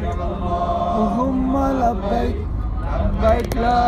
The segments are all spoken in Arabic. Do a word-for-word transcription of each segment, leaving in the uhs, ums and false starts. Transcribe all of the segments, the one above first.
Allahumma labbaik labbaik la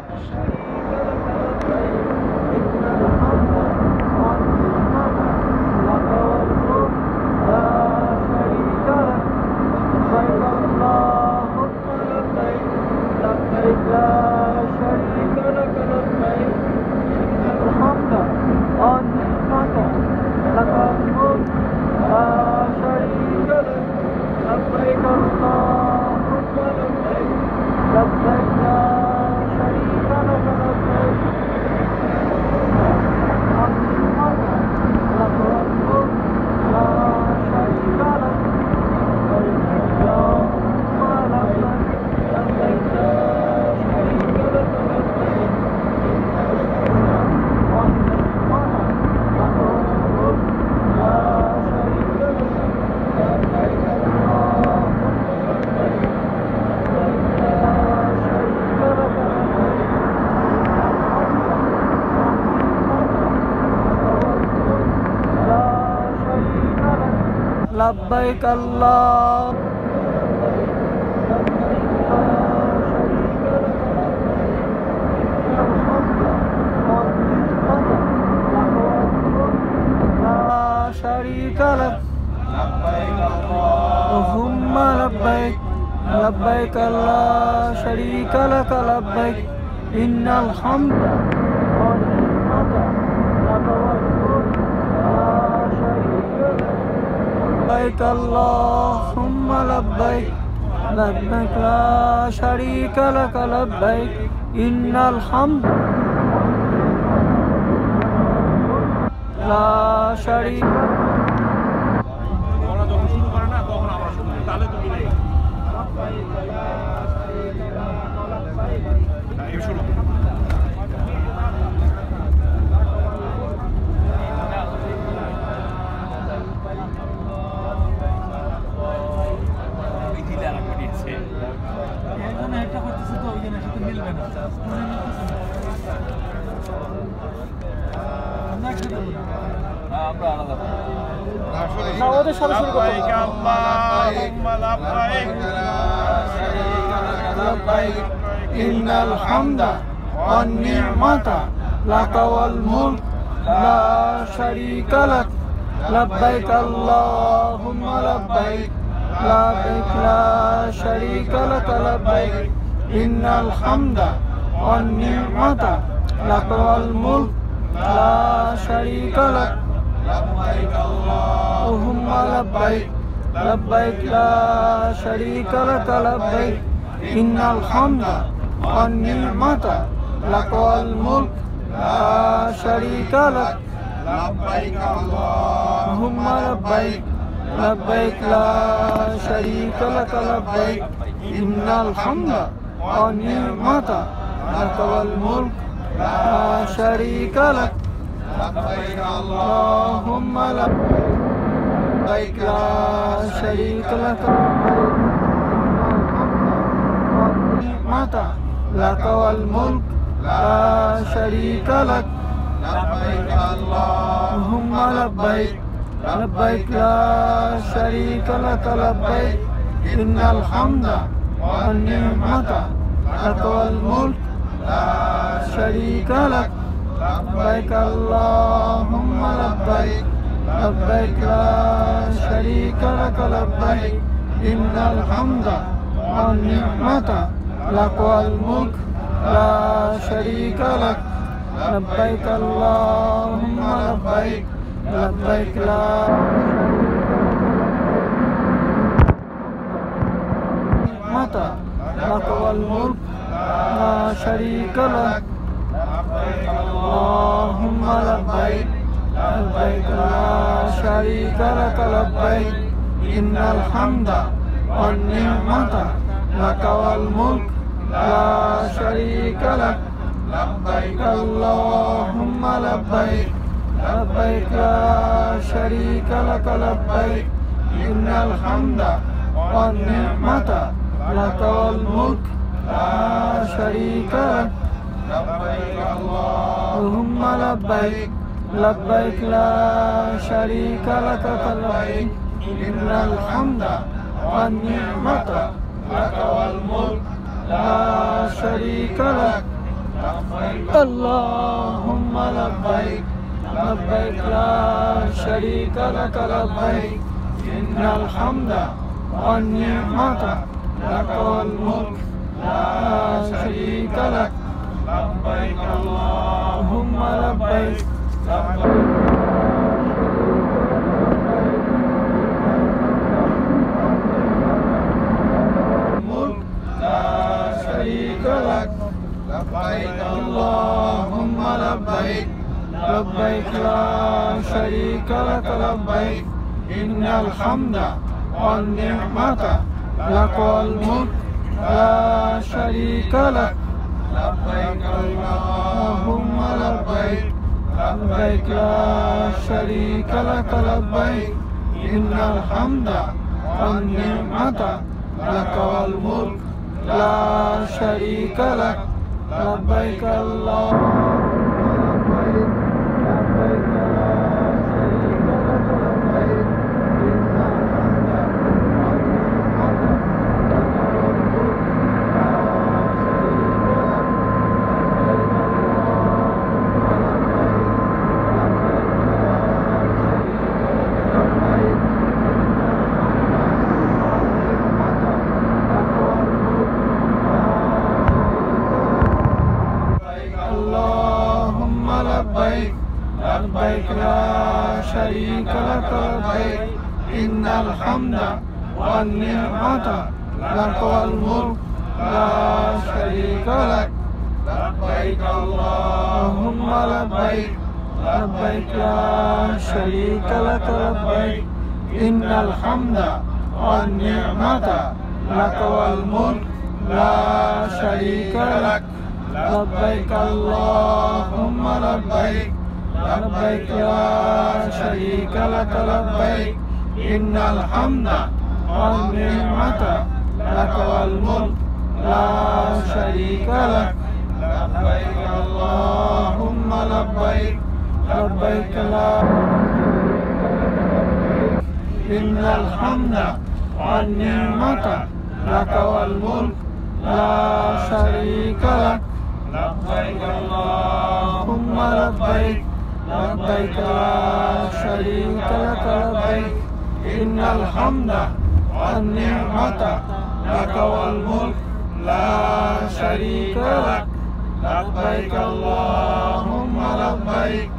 labbaik Allah la sharika lak Allahumma labbaik labbaik la sharika lak labbaik innal hamda labbaik Allahumma labbaik labbaik la sharika lak labbaik innal hamda la sharika ওরা যখন শুরু করে না তখন আমরা শুরু করি তাহলে তো মিলে এই শুরু না ওদের সাথে শুরু করতে labbaik Allahumma labbaik labbaik innal hamda wan ni'mata laka wal mulk la sharika lak labbaik Allahumma labbaik labbaik la sharika lak labbaik innal hamda wan ni'mata laka wal mulk la sharika lak labbaik Allahumma labbaik labbaik la sharika lak labbaik innal hamda wan ni'mata lak wal mulk la sharika lak labbaik Allahumma labbaik labbaik la sharika lak labbaik innal hamda wan ni'mata lak wal mulk la sharika lak labbaik Allahumma labbaik la sharika lak ni'mata lak wal mulk la sharika lak labbaik Allahumma labbaik labbaik la sharika lak labbaik innal hamda wan ni'mata lak wal mulk la sharika lak labbaik Allahumma labbaik labbaik la sharika lak labbaik innal hamda wan ni'mata lak wal mulk la sharika lak labbaik Allahumma labbaik labbaik la ni'mata lak wal mulk la sharika lak Allahumma labbaik labbaik la sharika lak labbaik innal hamda wan ni'mata lak wal mulk la sharika lak labbaik Allahumma labbaik labbaik la sharika lak labbaik innal hamda wan ni'mata lak wal mulk la sharika lak labbaik Allahumma labbaik labbaik la sharika lak labbaik innal hamda wan ni'mata لك والملك لا شريك لك اللهم لبيك لبيك لا شريك لك لبيك إن الحمد والنعمة لك والملك لا شريك لك لبيك اللهم لبيك لبيك اللهم لبيك لبيك لا شريك لك لبيك إن الحمد والنعمة لك والملك لا شريك لك لبيك اللهم لبيك لبيك لا شريك لك لبيك إن الحمد والنعمة لك والملك لا شريك لك لبيك اللهم لبيك لبيك لا شريك لك لبيك إن الحمد والنعمة لك والملك لا شريك لك لبيك اللهم لبيك لبيك لا شريك لك لبيك إن الحمد والنعمة لك والملك لا شريك لك لبيك اللهم لبيك لبيك لا شريك لك لبيك إن الحمد والنعمة لك والملك لا شريك لك لبيك اللهم لبيك لبيك لا شريك لك لبيك إن الحمد والنعمة لك والملك لا شريك لك لبيك اللهم لبيك لبيك لا إن الحمد والنعمة لك والملك لا شريك لك لبيك اللهم لبيك لبيك لا شريك لك لبيك إن الحمد والنعمة لك والملك لا شريك لك لبيك اللهم لبيك